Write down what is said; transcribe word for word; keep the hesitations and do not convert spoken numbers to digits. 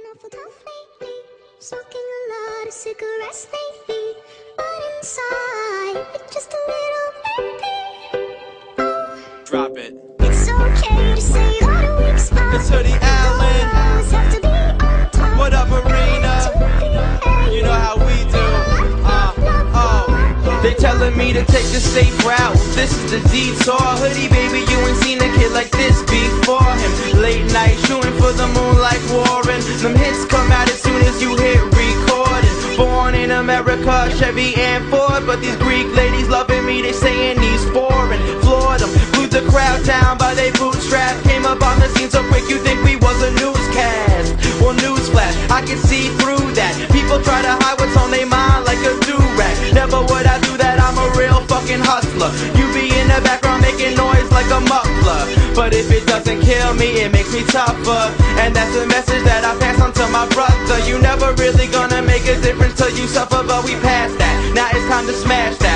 awful tough lately, smoking a lot of cigarettes lately, but inside, it's just a little empty. Oh, drop it. it's okay to say what a weak spot. It's Hoodie Allen. Always have to be on top. What up, Marina? You know how we do. Uh, oh. They telling me to take the safe route. This is the detour. Hoodie, baby, you ain't seen a kid like this before him. Late night shooting for the moon like Warren. Them hits come out as soon as you hit recording. Born in America, Chevy and Ford, but these Greek ladies loving me. They saying he's foreign. Floored them, glued the crowd down by they bootstrap. Came up on the scene so quick you think we was a newscast. Well, newsflash, I can see through that. People try to hide what's on their mind like a do-rag. Never would I do that, I'm a real fucking hustler. You be in the background making noise like a muffler, but if it doesn't kill me, it makes me tougher. And that's the message that I pass on to my brother. You never really gonna make a difference till you suffer, but we passed that. Now it's time to smash that.